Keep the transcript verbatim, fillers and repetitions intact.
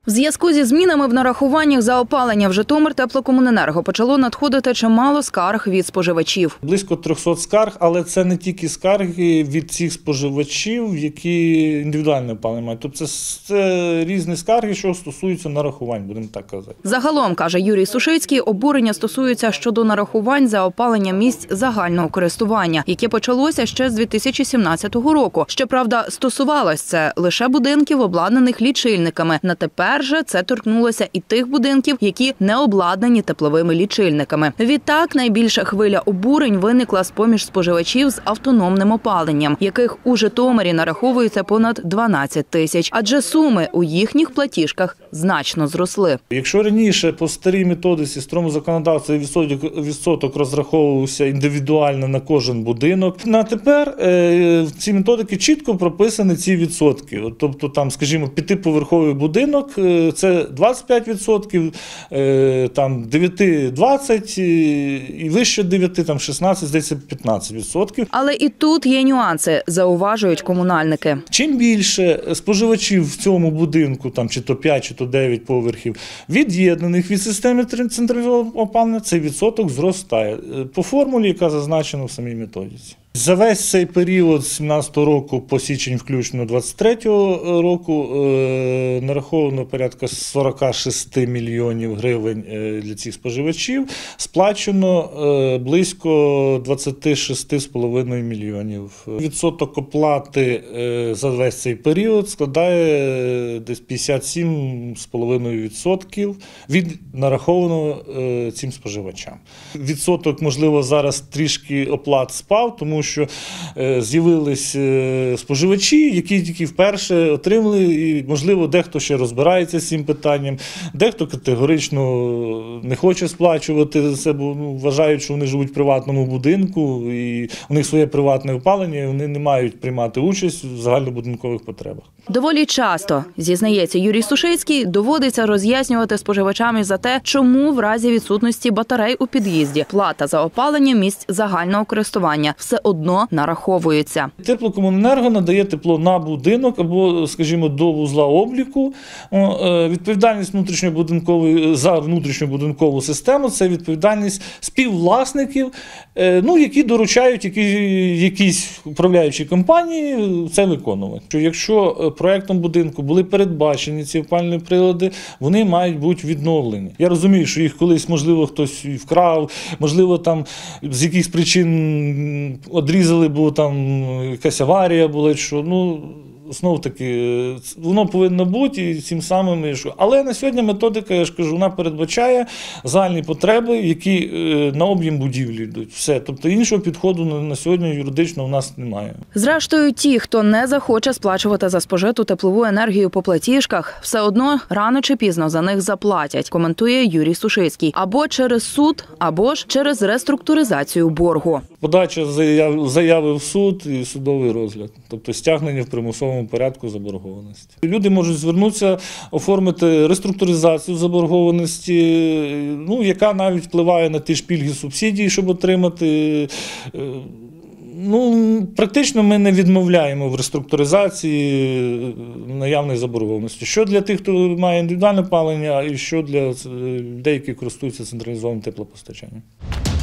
В зв'язку зі змінами в нарахуваннях за опалення в Житомир теплокомуненерго почало надходити чимало скарг від споживачів. Близько трьохсот скарг, але це не тільки скарги від цих споживачів, які індивідуальне опалення мають. Тобто це різні скарги, що стосуються нарахувань, будемо так казати. Загалом, каже Юрій Сушицький, обурення стосуються щодо нарахувань за опалення місць загального користування, яке почалося ще з дві тисячі сімнадцятого року. Щоправда, стосувалось це лише будинків, обладнаних лічильниками. На тепер же це торкнулося і тих будинків, які не обладнані тепловими лічильниками. Відтак, найбільша хвиля обурень виникла з-поміж споживачів з автономним опаленням, яких у Житомирі нараховується понад дванадцять тисяч, адже суми у їхніх платіжках значно зросли. Якщо раніше по старій методиці старому законодавстві відсоток, відсоток розраховувався індивідуально на кожен будинок, на тепер е, в цій методики чітко прописані ці відсотки. Тобто там, скажімо, п'ятиповерховий будинок – це двадцять п'ять відсотків, е, там дев'ять – двадцять і вище дев'ять, там шістнадцять, здається, п'ятнадцять відсотків. Але і тут є нюанси, зауважують комунальники. Чим більше споживачів в цьому будинку, там чи то п'ять, чи то дев'ять поверхів, від'єднаних від системи централізованого опалення, цей відсоток зростає по формулі, яка зазначена в самій методиці. За весь цей період з сімнадцятого року по січень включно двадцять третього року е, нараховано порядка сорок шість мільйонів гривень е, для цих споживачів, сплачено е, близько двадцять шість цілих п'ять десятих мільйонів. Відсоток оплати е, за весь цей період складає е, десь п'ятдесят сім цілих п'ять десятих відсотка від нарахованого е, цим споживачам. Відсоток, можливо, зараз трішки оплат спав, тому що з'явились споживачі, які тільки вперше отримали, і, можливо, дехто ще розбирається з цим питанням, дехто категорично не хоче сплачувати за це, бо ну, вважають, що вони живуть в приватному будинку, і у них своє приватне опалення, і вони не мають приймати участь в загальнобудинкових потребах. Доволі часто, зізнається Юрій Сушицький, доводиться роз'яснювати споживачам за те, чому в разі відсутності батарей у під'їзді плата за опалення місць загального користування все одно нараховується. Теплокомуненерго надає тепло на будинок або, скажімо, до вузла обліку. Відповідальність внутрішньобудинкової за внутрішньобудинкову систему – це відповідальність співвласників, ну, які доручають які, якісь управляючі компанії це виконувати. Якщо проєктом будинку були передбачені ці опалювальні прилади, вони мають бути відновлені. Я розумію, що їх колись, можливо, хтось вкрав, можливо, там з якихось причин одрізали, бо там якась аварія була, що, ну, знов-таки, воно повинно бути і цим самим, що. Але на сьогодні методика, я ж кажу, вона передбачає загальні потреби, які на об'єм будівлі йдуть. Все. Тобто іншого підходу на сьогодні юридично у нас немає. Зрештою, ті, хто не захоче сплачувати за спожиту теплову енергію по платіжках, все одно рано чи пізно за них заплатять, коментує Юрій Сушицький. Або через суд, або ж через реструктуризацію боргу. Подача заяви в суд і судовий розгляд. Тобто стягнення в примусовому порядку заборгованості. Люди можуть звернутися, оформити реструктуризацію заборгованості, ну, яка навіть впливає на ті ж пільги, субсидії, щоб отримати. Ну, практично ми не відмовляємо в реструктуризації наявної заборгованості. Що для тих, хто має індивідуальне опалення, і що для людей, які користуються централізованим теплопостачанням.